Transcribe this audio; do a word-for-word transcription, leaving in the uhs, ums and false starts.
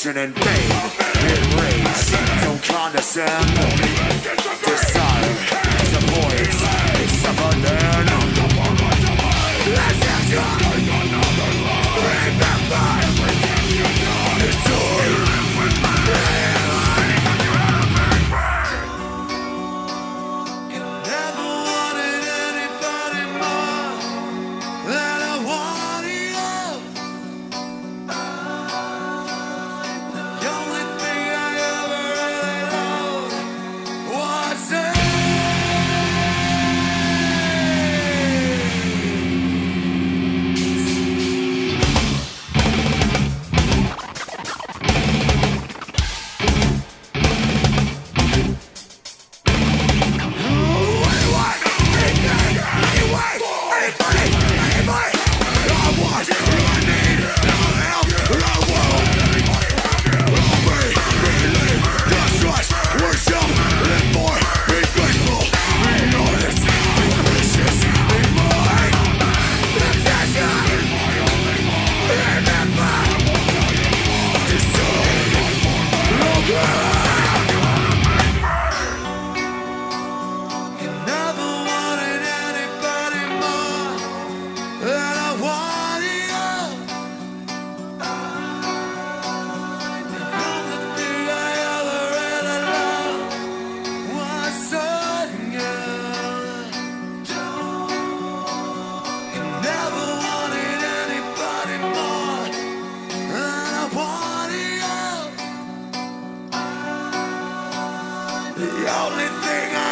Passion and pain, enrage, don't condescend. Desire, disappoints, suffer then. Let's action. Remember everything you done is true. Never wanted anybody more than I wanted you. The only thing I ever really loved was it. The only thing I